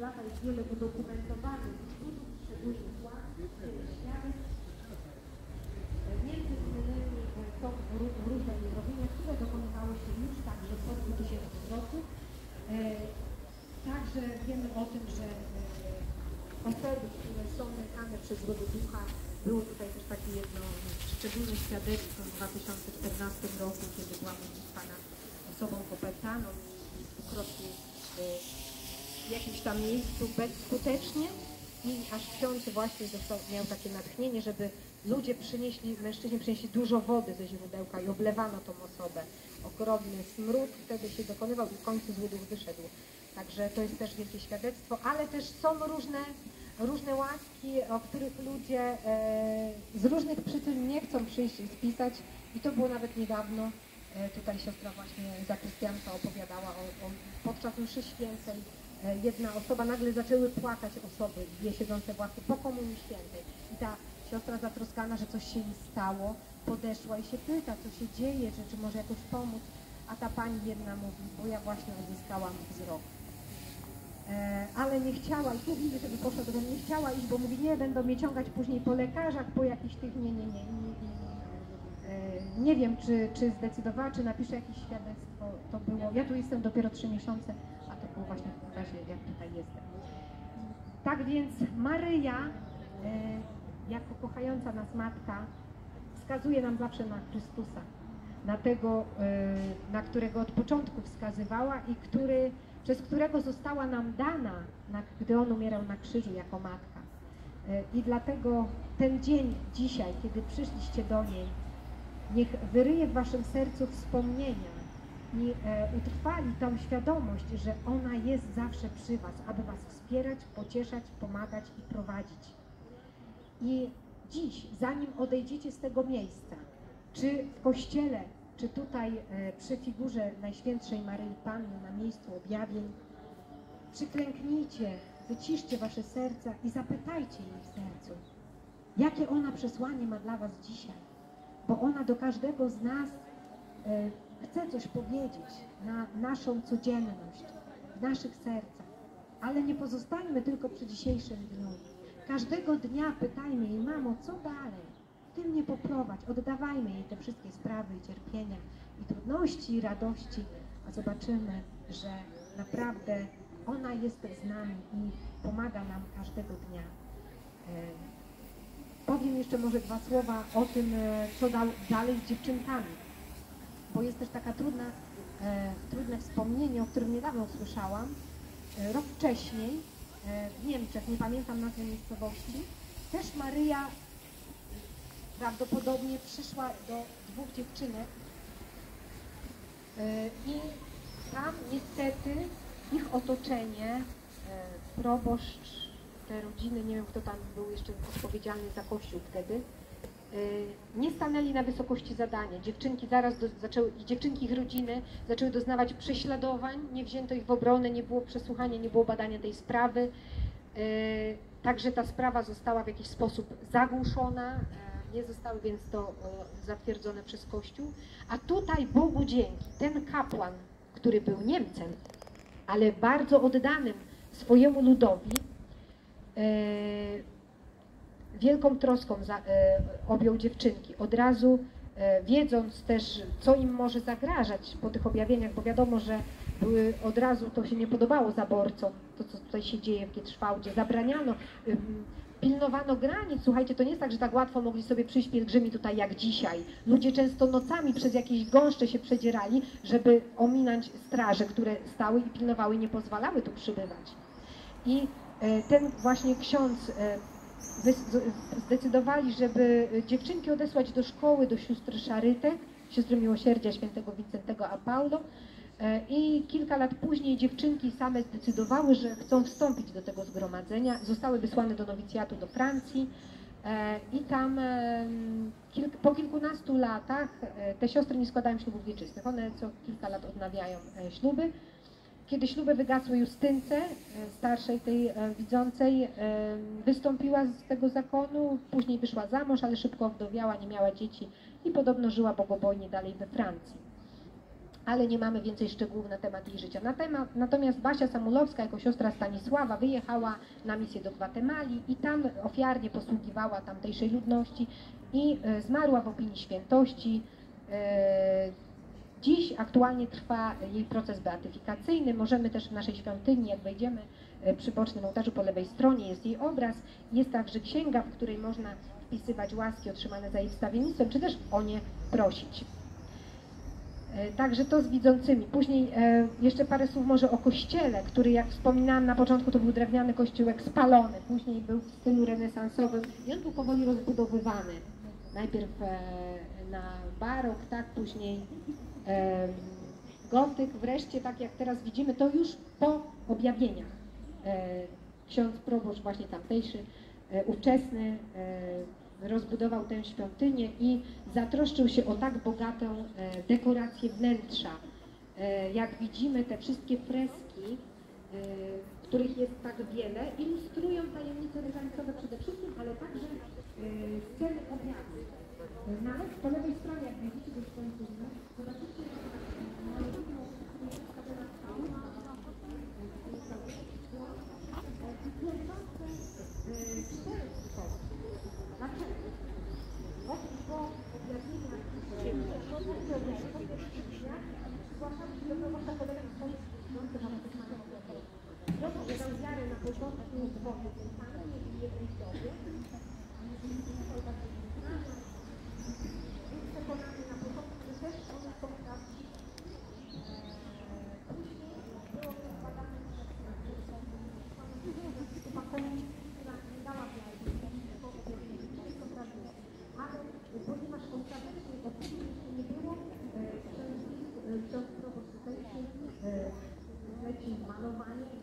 lata jest wiele udokumentowanych cudów, szczególnie władz, wiele świadectw. Między innymi są różne uzdrowienia, które dokonywały się już także po 2000 roku. Także wiemy o tym, że osoby, które są nękane przez złego ducha, było tutaj też takie jedno szczególne świadectwo w 2014 roku, kiedy była modlitwa nad osobą popętaną i dwukrotnie w jakimś tam miejscu bezskutecznie i aż ksiądz właśnie miał takie natchnienie, żeby ludzie mężczyźni przynieśli dużo wody ze źródełka i oblewano tą osobę. Okropny smród wtedy się dokonywał i w końcu zły duch wyszedł. Także to jest też wielkie świadectwo, ale też są różne łaski, o których ludzie z różnych przyczyn nie chcą przyjść i spisać i to było nawet niedawno. Tutaj siostra właśnie zakrystianka opowiadała podczas mszy świętej. Jedna osoba, nagle zaczęły płakać osoby, dwie siedzące w ławce po Komunii Świętej. I ta siostra zatroskana, że coś się jej stało, podeszła i się pyta, co się dzieje, czy może jakoś pomóc. A ta pani jedna mówi, bo ja właśnie odzyskałam wzrok. Ale nie chciała i tu widzę, żeby poszła do domu, nie chciała iść, bo mówi, nie, będą mnie ciągać później po lekarzach, po jakichś tych, nie wiem, czy zdecydowała, czy napisze jakieś świadectwo, to było, ja tu jestem dopiero 3 miesiące, a to było właśnie w razie, jak tutaj jestem. Tak więc Maryja, jako kochająca nas Matka, wskazuje nam zawsze na Chrystusa, na tego, na którego od początku wskazywała i przez którego została nam dana, gdy On umierał na krzyżu jako Matka. I dlatego ten dzień dzisiaj, kiedy przyszliście do niej, niech wyryje w waszym sercu wspomnienia i utrwali tą świadomość, że ona jest zawsze przy was, aby was wspierać, pocieszać, pomagać i prowadzić. I dziś, zanim odejdziecie z tego miejsca, czy w kościele, czy tutaj przy figurze Najświętszej Maryi Panny na miejscu objawień, przyklęknijcie, wyciszcie wasze serca i zapytajcie jej w sercu, jakie ona przesłanie ma dla was dzisiaj, bo ona do każdego z nas chce coś powiedzieć na naszą codzienność, w naszych sercach, ale nie pozostańmy tylko przy dzisiejszym dniu. Każdego dnia pytajmy jej, mamo, co dalej? Ty mnie poprowadź, oddawajmy jej te wszystkie sprawy i cierpienia, i trudności, i radości, a zobaczymy, że naprawdę ona jest z nami i pomaga nam każdego dnia. Powiem jeszcze może 2 słowa o tym, co dalej z dziewczynkami, bo jest też taka trudne wspomnienie, o którym niedawno słyszałam. Rok wcześniej w Niemczech, nie pamiętam nazwy miejscowości, też Maryja prawdopodobnie przyszła do 2 dziewczynek i tam niestety ich otoczenie, proboszcz, te rodziny, nie wiem kto tam był jeszcze odpowiedzialny za kościół wtedy, nie stanęli na wysokości zadania. Dziewczynki dziewczynki ich rodziny zaczęły doznawać prześladowań, nie wzięto ich w obronę, nie było przesłuchania, nie było badania tej sprawy. Także ta sprawa została w jakiś sposób zagłuszona, nie zostały więc to zatwierdzone przez Kościół. A tutaj Bogu dzięki, ten kapłan, który był Niemcem, ale bardzo oddanym swojemu ludowi, wielką troską objął dziewczynki. Od razu wiedząc też, co im może zagrażać po tych objawieniach, bo wiadomo, że od razu to się nie podobało zaborcom, to co tutaj się dzieje w Gietrzwałdzie. Zabraniano, pilnowano granic. Słuchajcie, to nie jest tak, że tak łatwo mogli sobie przyjść pielgrzymi tutaj jak dzisiaj. Ludzie często nocami przez jakieś gąszcze się przedzierali, żeby ominąć straże, które stały i pilnowały i nie pozwalały tu przybywać. I ten właśnie ksiądz zdecydowali, żeby dziewczynki odesłać do szkoły, do sióstr Szarytek, siostry miłosierdzia świętego Wincentego a Paulo, i kilka lat później dziewczynki same zdecydowały, że chcą wstąpić do tego zgromadzenia. Zostały wysłane do nowicjatu do Francji i tam po kilkunastu latach te siostry nie składają ślubów wieczystych. One co kilka lat odnawiają śluby. Kiedy śluby wygasły Justynce, starszej tej widzącej, wystąpiła z tego zakonu, później wyszła za mąż, ale szybko wdowiała, nie miała dzieci i podobno żyła bogobojnie dalej we Francji. ale nie mamy więcej szczegółów na temat jej życia. Natomiast Basia Samulowska jako siostra Stanisława wyjechała na misję do Gwatemali i tam ofiarnie posługiwała tamtejszej ludności i zmarła w opinii świętości. Dziś aktualnie trwa jej proces beatyfikacyjny. Możemy też w naszej świątyni, jak wejdziemy, przy bocznym ołtarzu po lewej stronie jest jej obraz. Jest także księga, w której można wpisywać łaski otrzymane za jej wstawiennictwem, czy też o nie prosić. Także to z widzącymi. Później jeszcze parę słów może o kościele, który, jak wspominałam na początku, to był drewniany kościółek spalony, później był w stylu renesansowym i on był powoli rozbudowywany. Najpierw na barok, tak, później gotyk, wreszcie tak jak teraz widzimy, to już po objawieniach. Ksiądz proboszcz właśnie tamtejszy, ówczesny, rozbudował tę świątynię i zatroszczył się o tak bogatą dekorację wnętrza. Jak widzimy, te wszystkie freski, których jest tak wiele, ilustrują tajemnice renesansowe przede wszystkim, ale także sceny obrazu. Nawet po lewej stronie, jak widzicie, do świątyni, zobaczycie, po objawieniach zgłaszamy się do proboszcza kolegów swoich świątek, mamy też mamy objawienia. Proszę, że dał wiarę na początku dwoje, ten Pan jest w jednej sobie, jest przekonany na początku, że też on jest poprawny. Później było to zbadane przez która nie dała wiary, wszystko prawdziwe. Ale ponieważ ostatecznie opinii nie było, ksiądz proboszcz tutejszy zlecił malowanie